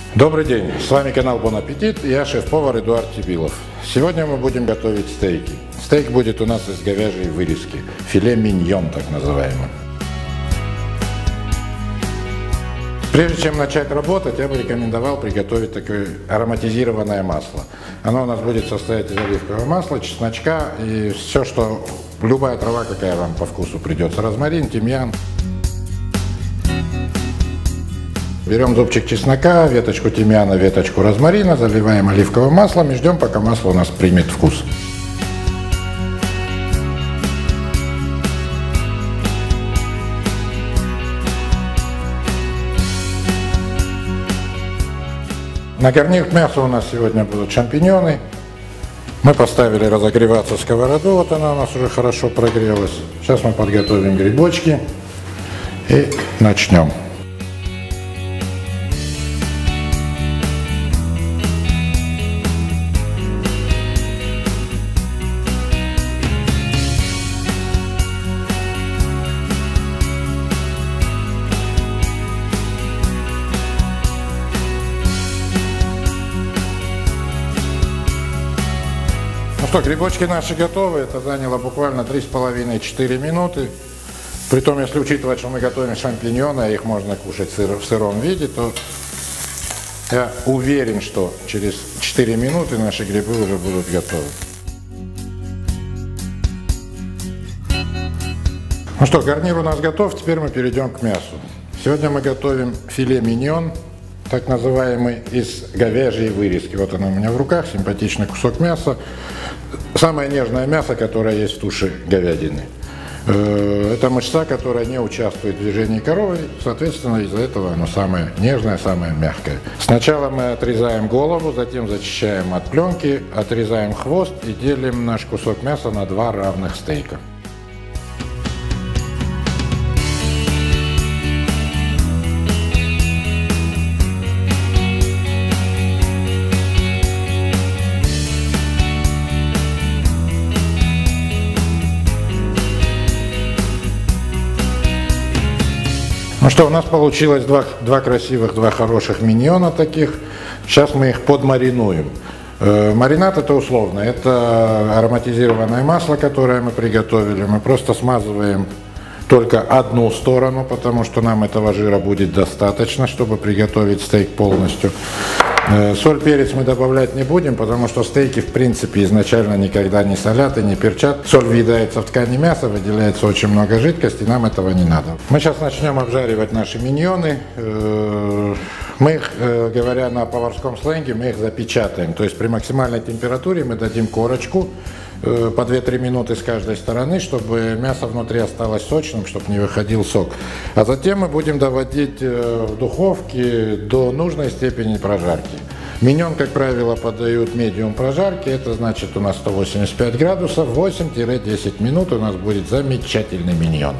Добрый день, с вами канал Бон Аппетит, и я шеф-повар Эдуард Тибилов. Сегодня мы будем готовить стейки. Стейк будет у нас из говяжьей вырезки, филе миньон так называемое. Прежде чем начать работать, я бы рекомендовал приготовить такое ароматизированное масло. Оно у нас будет состоять из оливкового масла, чесночка и все, что любая трава, какая вам по вкусу придется. Розмарин, тимьян. Берем зубчик чеснока, веточку тимьяна, веточку розмарина, заливаем оливковым маслом и ждем, пока масло у нас примет вкус. На гарнир к мясу у нас сегодня будут шампиньоны. Мы поставили разогреваться сковороду, вот она у нас уже хорошо прогрелась. Сейчас мы подготовим грибочки и начнем. Ну что, грибочки наши готовы, это заняло буквально 3,5-4 минуты. Притом, если учитывать, что мы готовим шампиньоны, а их можно кушать в сыром виде, то я уверен, что через 4 минуты наши грибы уже будут готовы. Ну что, гарнир у нас готов, теперь мы перейдем к мясу. Сегодня мы готовим филе миньон, так называемый, из говяжьей вырезки. Вот она у меня в руках, симпатичный кусок мяса. Самое нежное мясо, которое есть в туше говядины. Это мышца, которая не участвует в движении коровы, соответственно, из-за этого оно самое нежное, самое мягкое. Сначала мы отрезаем голову, затем зачищаем от пленки, отрезаем хвост и делим наш кусок мяса на 2 равных стейка. Ну что, у нас получилось два красивых, 2 хороших миньона таких. Сейчас мы их подмаринуем. Маринад это условно, это ароматизированное масло, которое мы приготовили. Мы просто смазываем только одну сторону, потому что нам этого жира будет достаточно, чтобы приготовить стейк полностью. Соль, перец мы добавлять не будем, потому что стейки в принципе изначально никогда не солят и не перчат. Соль въедается в ткани мяса, выделяется очень много жидкости, нам этого не надо. Мы сейчас начнем обжаривать наши миньоны. Мы их, говоря на поварском сленге, мы их запечатаем. То есть при максимальной температуре мы дадим корочку по 2-3 минуты с каждой стороны, чтобы мясо внутри осталось сочным, чтобы не выходил сок. А затем мы будем доводить в духовке до нужной степени прожарки. Миньон, как правило, подают медиум прожарки, это значит у нас 185 градусов, 8-10 минут у нас будет замечательный миньон.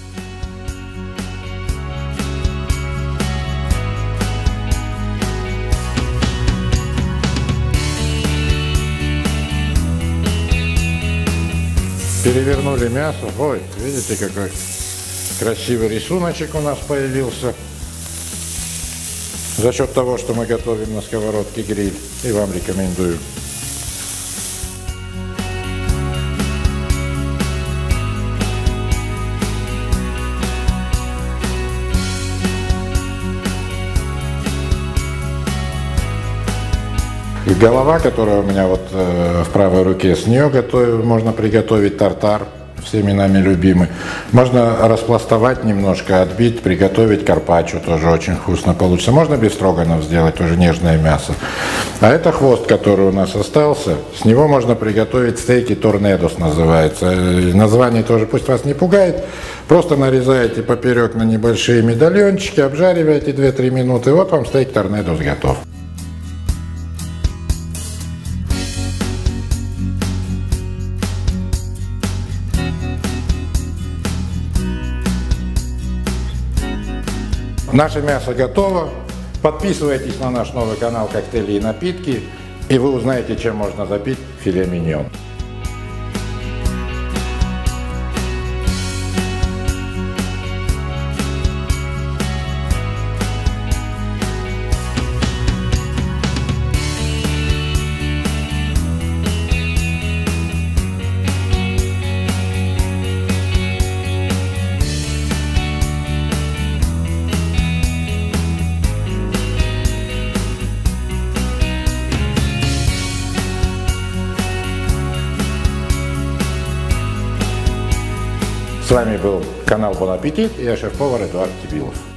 Перевернули мясо. Ой, видите, какой красивый рисуночек у нас появился. За счет того, что мы готовим на сковородке гриль. И вам рекомендую. Голова, которая у меня вот в правой руке, с нее можно приготовить тартар, всеми нами любимый. Можно распластовать немножко, отбить, приготовить карпаччо, тоже очень вкусно получится. Можно бефстроганов сделать, тоже нежное мясо. А это хвост, который у нас остался, с него можно приготовить стейки торнедос называется. Название тоже пусть вас не пугает. Просто нарезаете поперек на небольшие медальончики, обжариваете 2-3 минуты, вот вам стейк торнедос готов. Наше мясо готово. Подписывайтесь на наш новый канал «Коктейли и напитки», и вы узнаете, чем можно запить филе миньон. С вами был канал Бон Аппетит и я шеф-повар Эдуард Тибилов.